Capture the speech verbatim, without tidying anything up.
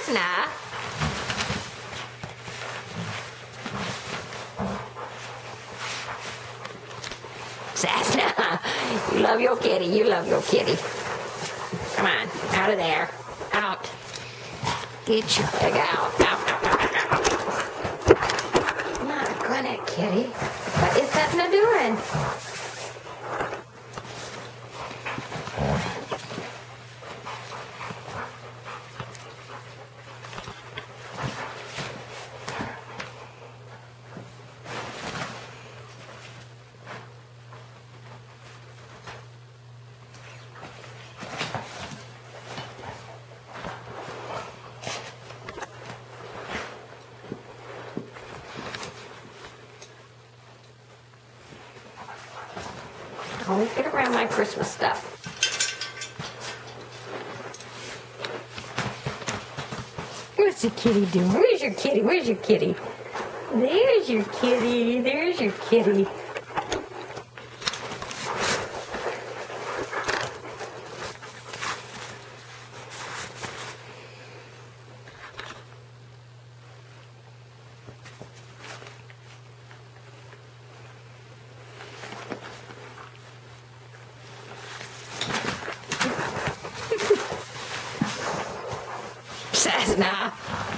Cessna. Cessna, you love your kitty, you love your kitty. Come on, out of there, out. Get your leg out, out, out, out, out. I'm not gonna, kitty. What is Cessna doing? Don't get around my Christmas stuff. What's your kitty doing? Where's your kitty? Where's your kitty? There's your kitty. There's your kitty. Cessna.